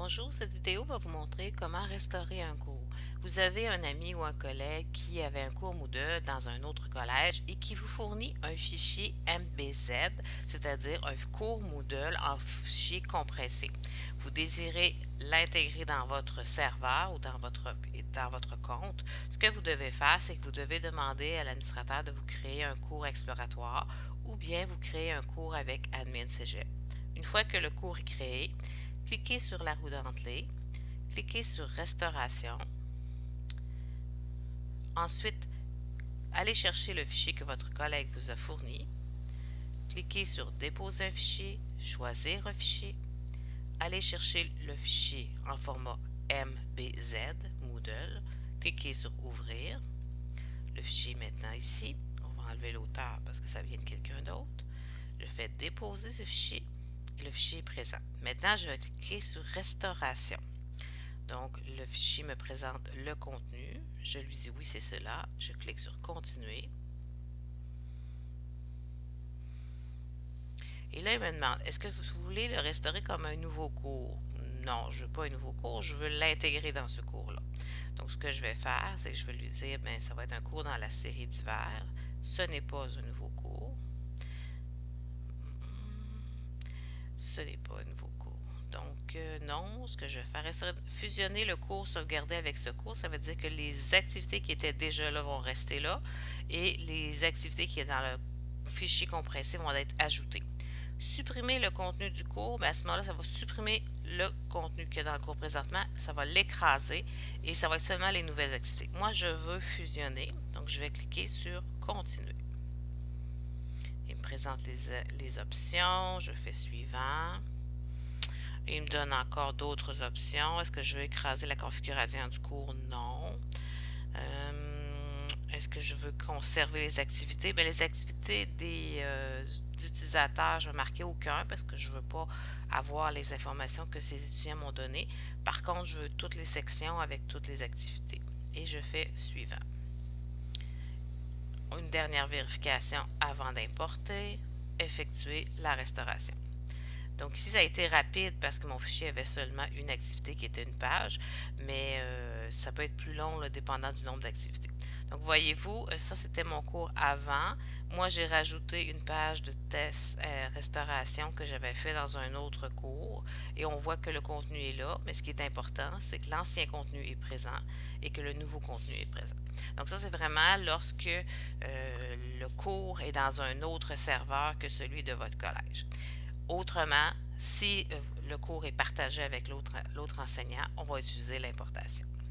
Bonjour, cette vidéo va vous montrer comment restaurer un cours. Vous avez un ami ou un collègue qui avait un cours Moodle dans un autre collège et qui vous fournit un fichier MBZ, c'est-à-dire un cours Moodle en fichier compressé. Vous désirez l'intégrer dans votre serveur ou dans votre compte. Ce que vous devez faire, c'est que vous devez demander à l'administrateur de vous créer un cours exploratoire ou bien vous créer un cours avec Admin Cégep. Une fois que le cours est créé, cliquez sur la roue dentelée, cliquez sur Restauration. Ensuite, allez chercher le fichier que votre collègue vous a fourni. Cliquez sur Déposer un fichier, Choisir un fichier. Allez chercher le fichier en format MBZ, Moodle. Cliquez sur Ouvrir. Le fichier est maintenant ici. On va enlever l'auteur parce que ça vient de quelqu'un d'autre. Je fais Déposer ce fichier et le fichier est présent. Maintenant, je vais cliquer sur Restauration. Donc, le fichier me présente le contenu. Je lui dis oui, c'est cela. Je clique sur Continuer. Et là, il me demande, est-ce que vous voulez le restaurer comme un nouveau cours? Non, je ne veux pas un nouveau cours, je veux l'intégrer dans ce cours-là. Donc, ce que je vais faire, c'est que je vais lui dire, bien, ça va être un cours dans la série d'hiver. Ce n'est pas un nouveau cours. Ce n'est pas un nouveau cours. Donc, non, ce que je vais faire, c'est fusionner le cours sauvegardé avec ce cours. Ça veut dire que les activités qui étaient déjà là vont rester là et les activités qui sont dans le fichier compressé vont être ajoutées. Supprimer le contenu du cours, bien à ce moment-là, ça va supprimer le contenu qu'il y a dans le cours présentement, ça va l'écraser et ça va être seulement les nouvelles activités. Moi, je veux fusionner, donc je vais cliquer sur Continuer. Il me présente les options, je fais suivant. Il me donne encore d'autres options. Est-ce que je veux écraser la configuration du cours? Non. Est-ce que je veux conserver les activités? Bien, les activités des utilisateurs, je vais marquer aucun parce que je ne veux pas avoir les informations que ces étudiants m'ont données. Par contre, je veux toutes les sections avec toutes les activités. Et je fais suivant. Une dernière vérification avant d'importer. Effectuer la restauration. Donc ici, ça a été rapide parce que mon fichier avait seulement une activité qui était une page, mais ça peut être plus long là, dépendant du nombre d'activités. Donc voyez-vous, ça c'était mon cours avant. Moi, j'ai rajouté une page de test restauration que j'avais fait dans un autre cours et on voit que le contenu est là, mais ce qui est important, c'est que l'ancien contenu est présent et que le nouveau contenu est présent. Donc ça, c'est vraiment lorsque le cours est dans un autre serveur que celui de votre collège. Autrement, si le cours est partagé avec l'autre enseignant, on va utiliser l'importation.